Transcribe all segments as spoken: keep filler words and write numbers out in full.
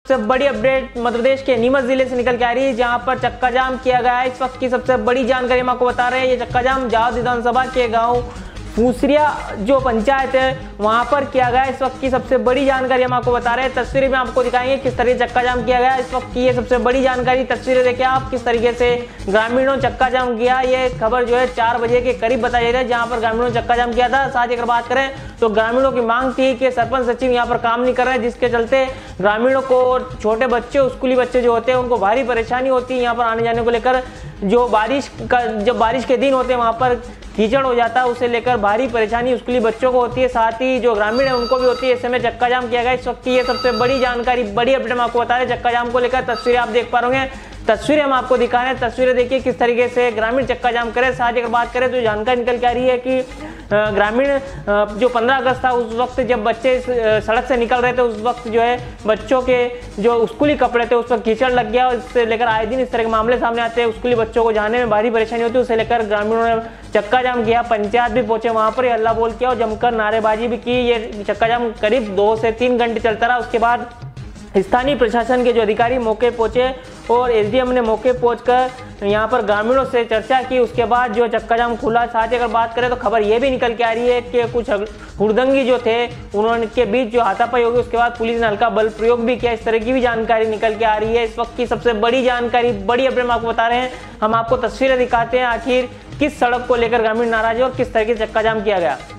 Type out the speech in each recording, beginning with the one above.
सबसे बड़ी अपडेट मध्य प्रदेश के नीमच जिले से निकल के आ रही है, जहां पर चक्का जाम किया गया है। इस वक्त की सबसे बड़ी जानकारी हम आपको बता रहे हैं। ये चक्का जाम जावद विधानसभा के गांव फूसरिया जो पंचायत है वहां पर किया गया। इस वक्त की सबसे बड़ी जानकारी हम आपको बता रहे हैं। तस्वीरें में आपको दिखाएंगे किस तरीके चक्का जाम किया गया। इस वक्त की ये सबसे बड़ी जानकारी, तस्वीरें देखिए आप किस तरीके से ग्रामीणों चक्का जाम किया। ये खबर जो है चार बजे के करीब बताई जा रही है, जहां पर ग्रामीणों चक्का जाम किया था। साथ ही अगर बात करें तो ग्रामीणों की मांग थी कि सरपंच सचिव यहाँ पर काम नहीं कर रहे हैं, जिसके चलते ग्रामीणों को छोटे बच्चे, स्कूली बच्चे जो होते हैं उनको भारी परेशानी होती है यहाँ पर आने जाने को लेकर। जो बारिश का जब बारिश के दिन होते हैं वहां पर कीचड़ हो जाता है, उसे लेकर भारी परेशानी स्कूली बच्चों को होती है, साथ ही जो ग्रामीण है उनको भी होती है। ऐसे में चक्का जाम किया गया। इस वक्त की ये सबसे बड़ी जानकारी, बड़ी अपडेट हम आपको बता रहे हैं चक्का जाम को लेकर। तस्वीरें आप देख पा रहे हैं, तस्वीरें हम आपको दिखा रहे हैं। तस्वीरें देखिए किस तरीके से ग्रामीण चक्का जाम करे। साथ ही अगर बात करें तो जानकारी निकल के आ रही है कि ग्रामीण जो पंद्रह अगस्त था उस वक्त जब बच्चे सड़क से निकल रहे थे, उस वक्त जो है बच्चों के जो स्कूली कपड़े थे उस पर कीचड़ लग गया। इससे लेकर आए दिन इस तरह के मामले सामने आते हैं। स्कूली बच्चों को जाने में भारी परेशानी होती है, उसे लेकर ग्रामीणों ने चक्का जाम किया। पंचायत भी पहुंचे वहां पर, हल्ला बोल किया और जमकर नारेबाजी भी की। ये चक्का जाम करीब दो से तीन घंटे चलता रहा। उसके बाद स्थानीय प्रशासन के जो अधिकारी मौके पहुंचे और एसडीएम ने मौके पहुंचकर यहां पर ग्रामीणों से चर्चा की। उसके बाद जो चक्का जाम खुला। साथ ही अगर बात करें तो खबर यह भी निकल के आ रही है कि कुछ हुड़दंगी जो थे उन्होंने बीच जो हाथापाई होगी, उसके बाद पुलिस ने हल्का बल प्रयोग भी किया। इस तरह की भी जानकारी निकल के आ रही है। इस वक्त की सबसे बड़ी जानकारी, बड़ी अपडेट हम आपको बता रहे हैं। हम आपको तस्वीरें दिखाते हैं आखिर किस सड़क को लेकर ग्रामीण नाराज है और किस तरह से चक्का जाम किया गया।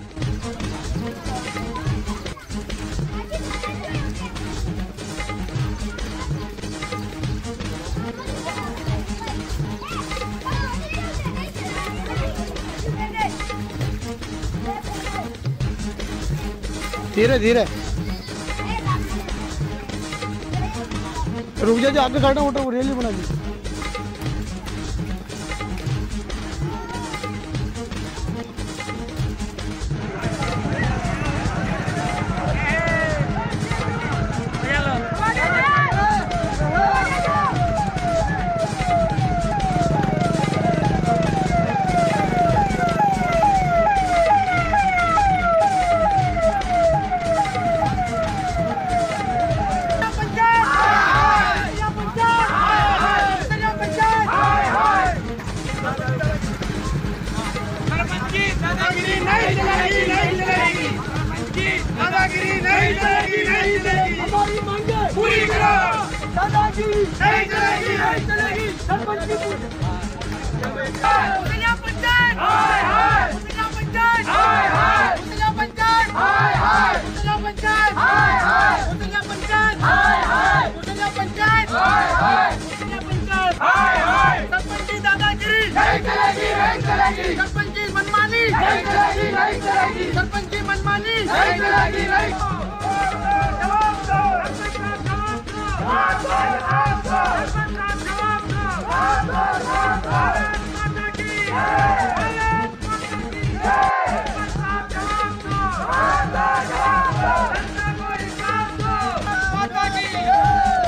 धीरे धीरे रुक जा, जो आगे गाड़ी उठा वो रेली बना दी। दादागिरी नहीं चलेगी, नहीं चलेगी। दादागिरी नहीं चलेगी, नहीं चलेगी। हमारी मांगे पूरी करो। दादागिरी नहीं चलेगी, नहीं चलेगी। सरपंच की उतलिया पंचायत हाय हाय, उतलिया पंचायत हाय हाय, उतलिया पंचायत हाय हाय, उतलिया पंचायत हाय हाय, उतलिया पंचायत हाय हाय, उतलिया पंचायत हाय हाय, उतलिया पंचायत हाय हाय। सरपंच की दादागिरी नहीं चलेगी, नहीं चलेगी। सरपंच की मनमानी नहीं चलेगी, नहीं चलेगी। सरपंच की मनमानी नहीं चलेगी, नहीं। जवाब दो, सरपंच का जवाब दो, जवाब दो, जवाब दो, सरपंच का जवाब दो, जवाब दो, जवाब दो। भारत माता की जय, भारत माता की जय। सरपंच का जवाब दो, जवाब दो, जवाब दो, जनता को इंसाफ दो। माता की जय।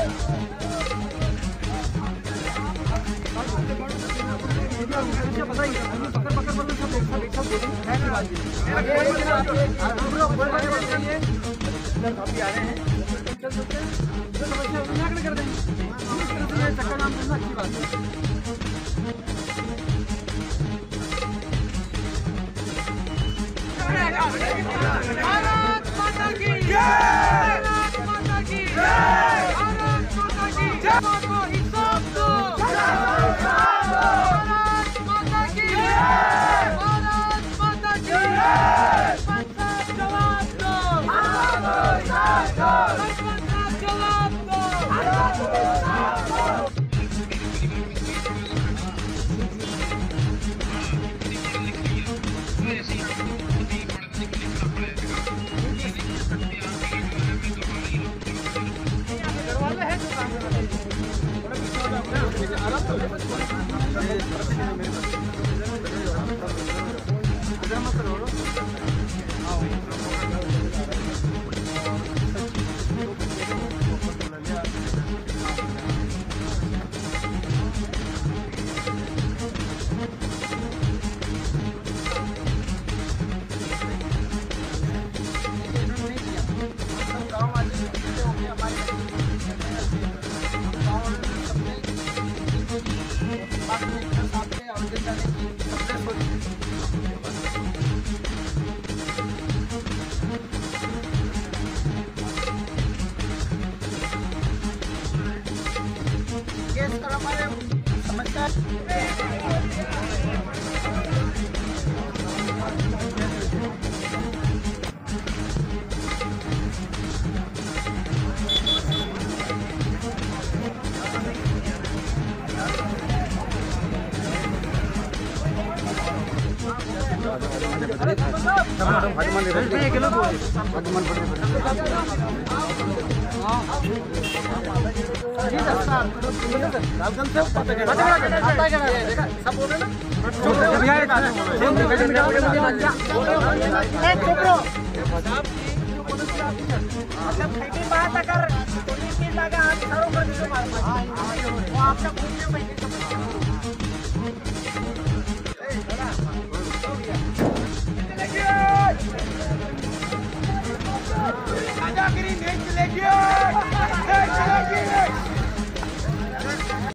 भारत माता की जय, भारत माता की जय, भारत माता की जय। को इंसाफ दो, भारत माता की जय, भारत माता की जय। सरपंच का जवाब दो, सरपंच का जवाब दो। साथ में एक साथ में आवेदन जाने की सबने सोची। केस कर हमारे समझदार दादागिरी नहीं चले।